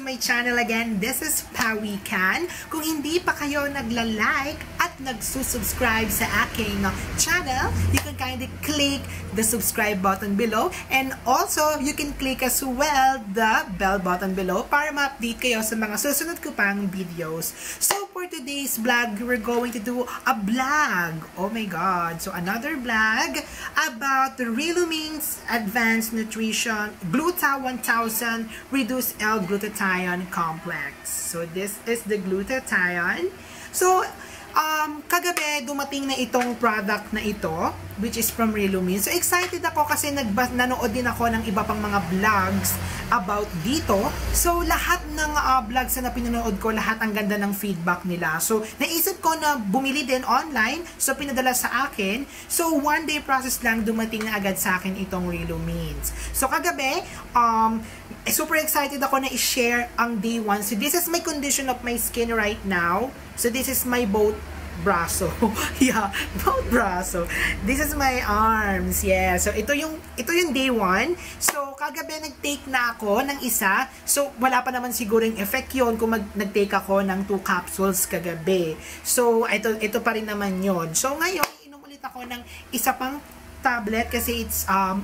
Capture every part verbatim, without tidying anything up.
my channel again. This is Pawikan. Kung hindi pa kayo nagla-like at nagsusubscribe sa aking channel, you can kindly click the subscribe button below, and also you can click as well the bell button below para ma-update kayo sa mga susunod ko pang videos. So for today's vlog, we're going to do a vlog. Oh my god. So another vlog about the Relumine's Advanced Nutrition Gluta one thousand Reduced L-Glutathione Complex. So this is the glutathione. So Um, kagabi, dumating na itong product na ito, which is from Relumine. So, excited ako kasi nanood din ako ng iba pang mga vlogs about dito. So, lahat ng uh, vlogs na pinanood ko, lahat ang ganda ng feedback nila. So, naisip ko na bumili din online. So, pinadala sa akin. So, one day process lang, dumating na agad sa akin itong Relumine. So, kagabi, um, super excited ako na i-share ang day one. So, this is my condition of my skin right now. So, this is my both braso. Yeah, both braso. This is my arms. Yeah. So, ito yung, ito yung day one. So, kagabi nag-take na ako ng isa. So, wala pa naman siguro yung effect yun kung nag-take ako ng two capsules kagabi. So, ito, ito pa rin naman yun. So, ngayon, inom ulit ako ng isa pang tablet kasi it's um,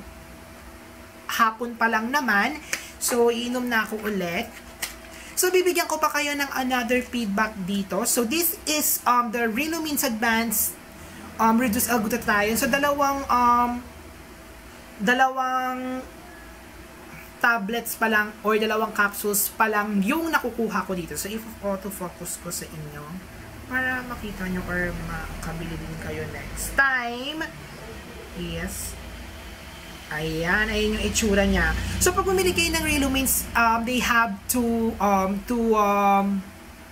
hapon pa lang naman. So, iinom na ako ulit. So, bibigyan ko pa kayo ng another feedback dito. So, this is um, the Relumine's Advanced um, Reduced L-Glutathione. So, dalawang um, dalawang tablets pa lang or dalawang capsules pa lang yung nakukuha ko dito. So, if auto-focus ko sa inyo para makita nyo or makabili din kayo next time. Yes. Ayan, ayan yung itsura niya. So, pag bumili kayo ng Relumine's, um, they have two, um, two, um,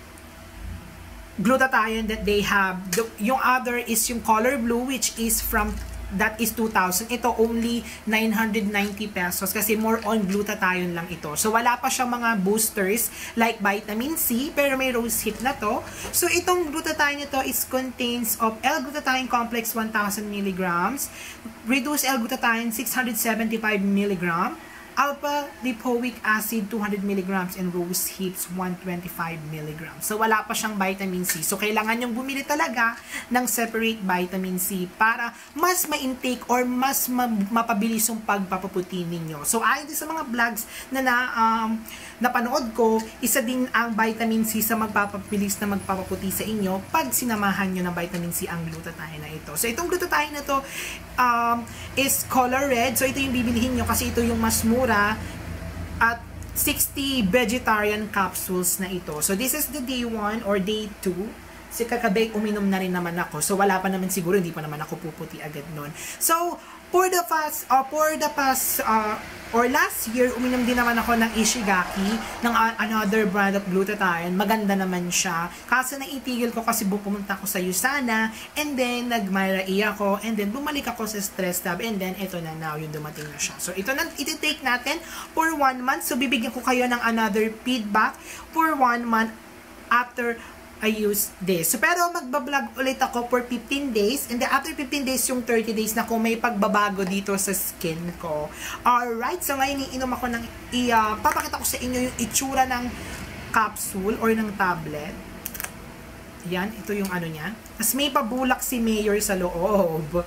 glutathione that they have. The, yung other is yung color blue, which is from, that is two thousand. Ito, only nine hundred ninety pesos kasi more on glutathione lang ito. So, wala pa siyang mga boosters like vitamin C, pero may rose hip na to. So, itong glutathione nito is contains of L-Glutathione Complex one thousand milligrams, reduced L-Glutathione six hundred seventy-five milligrams, alpha-lipoic acid two hundred milligrams, and rose hips one hundred twenty-five milligrams. So, wala pa siyang vitamin C. So, kailangan yung bumili talaga ng separate vitamin C para mas ma-intake or mas ma mapabilis yung pagpapaputi ninyo. So, ayon din sa mga vlogs na, na um, napanood ko, isa din ang vitamin C sa magpapabilis na magpapaputi sa inyo pag sinamahan nyo ng vitamin C ang glutathione na ito. So, itong glutathione na to um, is color red. So, ito yung bibilihin nyo kasi ito yung mas mura at sixty vegetarian capsules na ito. So, this is the day one or day two. Si kakabe, uminom na rin naman ako. So, wala pa naman siguro, hindi pa naman ako puputi agad nun. So, for the past, uh, for the past, uh, or last year, uminom din naman ako ng Ishigaki, ng uh, another brand of glutathione. Maganda naman siya. Kaso naitigil ko kasi pumunta ako sa Usana, and then nag-Myra E ako, and then bumalik ako sa Stress Tab, and then ito na now, yung dumating na siya. So, ito na, iti-take natin for one month. So, bibigyan ko kayo ng another feedback for one month after I use this. So, pero magbablog ulit ako for fifteen days. And then, after fifteen days, yung thirty days na kung may pagbabago dito sa skin ko. Alright. So, ngayon, iinom ako ng, i, uh, papakita ko sa inyo yung itsura ng capsule or ng tablet. Yan. Ito yung ano niya. Tapos, may pabulak si Mayor sa loob.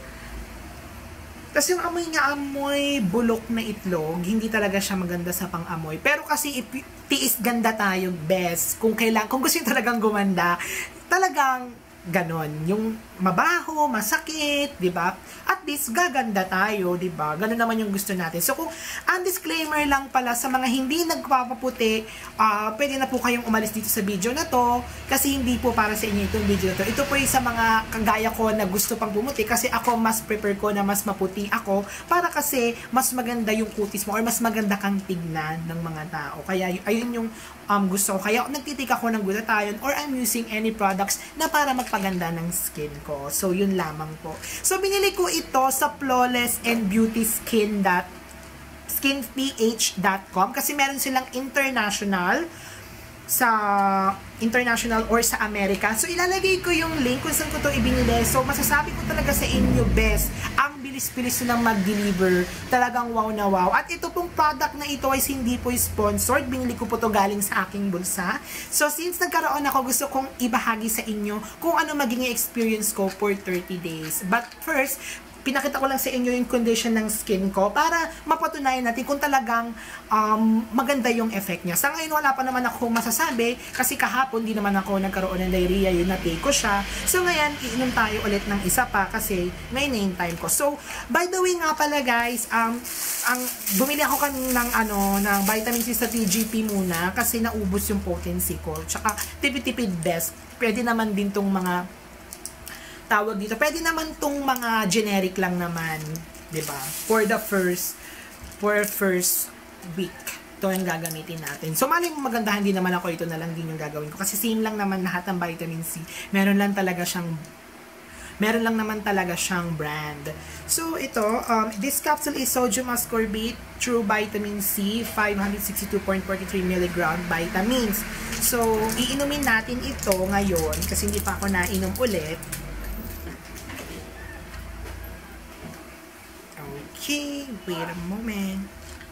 Tapos yung amoy niya, amoy bulok na itlog, hindi talaga siya maganda sa pang-amoy. Pero kasi tiis ganda tayo, best. Kung kailang, kung gusto nyo talagang gumanda, talagang ganon. Yung mabaho, masakit, di ba? At least gaganda tayo, di ba? Ganon naman yung gusto natin. So kung ang disclaimer lang pala sa mga hindi nagpapaputi, uh, pwede na po kayong umalis dito sa video na to kasi hindi po para sa inyo itong video na to. Ito po yung sa mga kagaya ko na gusto pang bumuti kasi ako mas prefer ko na mas maputi ako para kasi mas maganda yung kutis mo or mas maganda kang tignan ng mga tao. Kaya ayun yung um, gusto ko. Kaya nagtitik ako ng glutathione or I'm using any products na para magpaganda ng skin ko. So, yun lamang po. So, binili ko ito sa flawless and beauty skin dot skin p h dot com kasi meron silang international sa international or sa America. So, ilalagay ko yung link kung saan ko ito ibinili. So, masasabi ko talaga sa inyo, best, ang bilis-bilis nilang mag-deliver. Talagang wow na wow. At ito pong product na ito ay hindi po sponsored. Binili ko po to galing sa aking bulsa. So, since nagkaroon ako, gusto kong ibahagi sa inyo kung ano maging experience ko for thirty days. But first, pinakita ko lang sa inyo yung condition ng skin ko para mapatunayan natin kung talagang um, maganda yung effect niya. Sa ngayon, wala pa naman ako masasabi kasi kahapon di naman ako nagkaroon ng diarrhea, yun na-take ko siya. So ngayon, iinom tayo ulit ng isa pa kasi may name time ko. So, by the way nga pala guys, um, ang bumili ako kanina ng, ano, ng vitamin C sa T G P muna kasi naubos yung potency ko. Tsaka tipid-tipid best. Pwede naman din tong mga tawag dito. Pwede naman tong mga generic lang naman, 'di ba? For the first for first week. Ito yung gagamitin natin. So, maling magandahan din naman ako, ito na lang din yung gagawin ko. Kasi same lang naman lahat ng vitamin C. Meron lang talaga siyang meron lang naman talaga siyang brand. So, ito, um, this capsule is sodium ascorbate, true vitamin C, five hundred sixty-two point four three milligram vitamins. So, iinumin natin ito ngayon kasi hindi pa ako nainom ulit. Okay, wait a moment.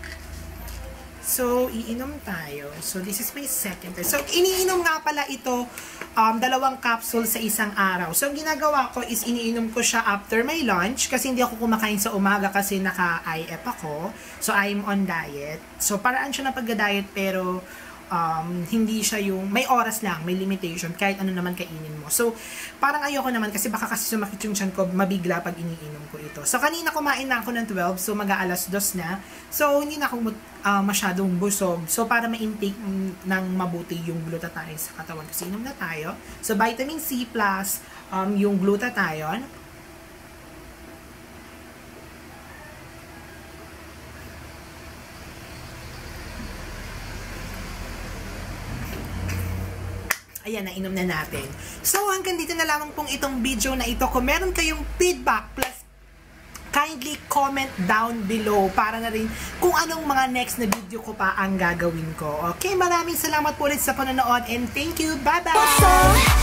So, iinom tayo. So, this is my second time. So, iniinom nga pala ito, um, dalawang capsule sa isang araw. So, ang ginagawa ko is iniinom ko siya after my lunch kasi hindi ako kumakain sa umaga kasi naka-I F ako. So, I'm on diet. So, paraan siya na pagda-diet pero Um, hindi siya yung, may oras lang, may limitation, kahit ano naman kainin mo. So, parang ayoko naman kasi baka kasi sumakit yung tiyan ko, mabigla pag iniinom ko ito. So, kanina kumain na ako ng twelve, so mag-aalas dos na. So, hindi na ako uh, masyadong busog. So, para ma-intake ng mabuti yung glutathione sa katawan. Kasi inom na tayo. So, vitamin C plus um, yung glutathione. Ayan, nainom na natin. So, hanggang dito na lamang pong itong video na ito. Kung meron kayong feedback, plus kindly comment down below para na rin kung anong mga next na video ko pa ang gagawin ko. Okay, maraming salamat po ulit sa panonood and thank you. Bye-bye!